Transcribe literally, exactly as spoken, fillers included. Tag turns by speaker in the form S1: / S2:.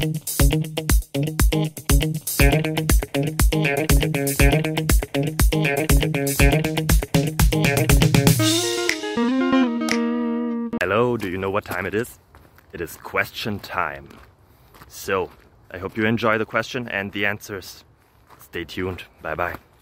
S1: Hello, do you know what time it is? It is question time. So, I hope you enjoy the question and the answers. Stay tuned. Bye bye.